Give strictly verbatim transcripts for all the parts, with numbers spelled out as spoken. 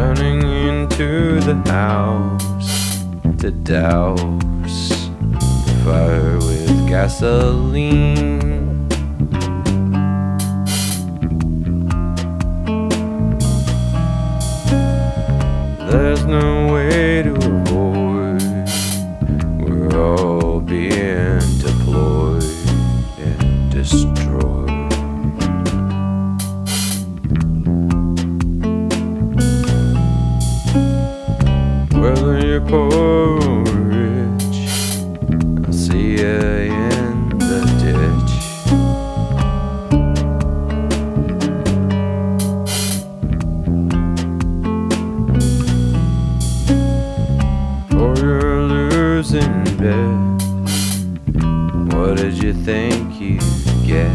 running into the house to douse the fire with gasoline. There's no way to avoid, we're all being deployed and destroyed. Whether you're poor or rich, I'll see you in the ditch. For your losing bet, what did you think you'd get?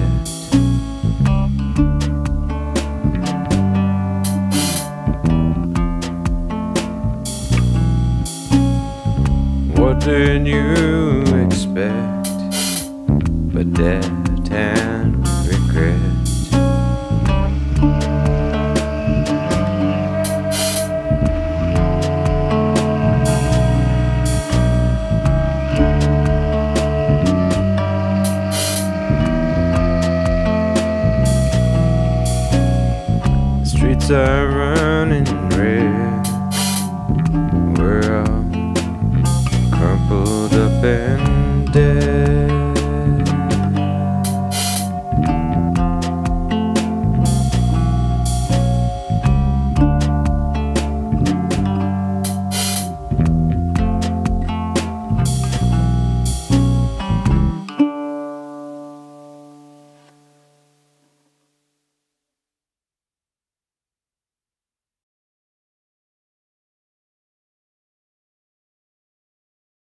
What did you expect but debt and regret? The streets are running red, we're all